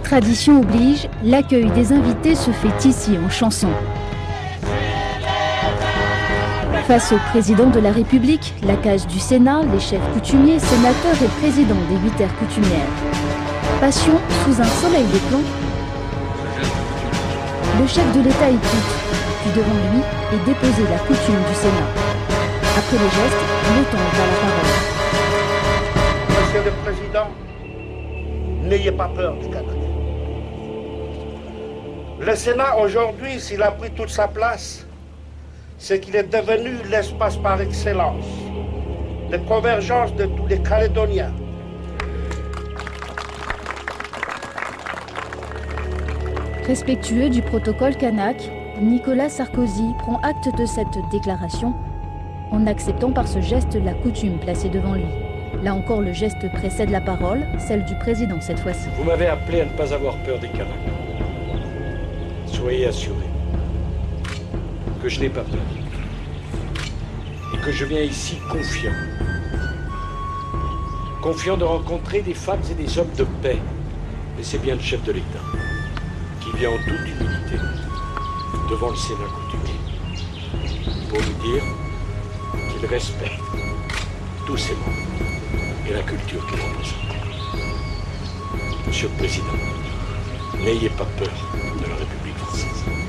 Tradition oblige, l'accueil des invités se fait ici en chanson. Face au président de la République, la cage du Sénat, les chefs coutumiers, sénateurs et présidents des 8 terres coutumières. Passion sous un soleil de plomb. Le chef de l'État écoute, puis devant lui est déposée la coutume du Sénat. Après les gestes, l'OTAN va la parole. Monsieur le Président, n'ayez pas peur du Canada. Le Sénat aujourd'hui, s'il a pris toute sa place, c'est qu'il est devenu l'espace par excellence de convergence de tous les Calédoniens. Respectueux du protocole kanak, Nicolas Sarkozy prend acte de cette déclaration en acceptant par ce geste la coutume placée devant lui. Là encore, le geste précède la parole, celle du président cette fois-ci. Vous m'avez appelé à ne pas avoir peur des Kanaks. Soyez assurés que je n'ai pas peur et que je viens ici confiant. Confiant de rencontrer des femmes et des hommes de paix. Et c'est bien le chef de l'État qui vient en toute humilité devant le Sénat coutumier pour nous dire qu'il respecte tous ses membres et la culture qu'il représente. Monsieur le Président, n'ayez pas peur de la République française.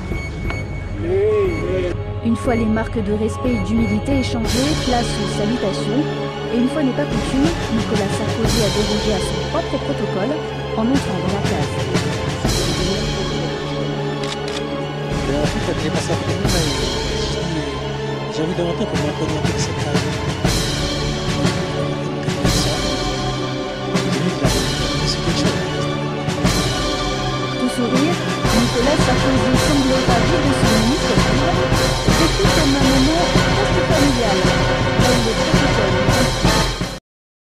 Une fois les marques de respect et d'humilité échangées, place aux salutations. Et une fois n'est pas coutume, Nicolas Sarkozy a dérogé à son propre protocole en entrant dans la place. J'ai envie de rentrer pour me reconnaître avec cette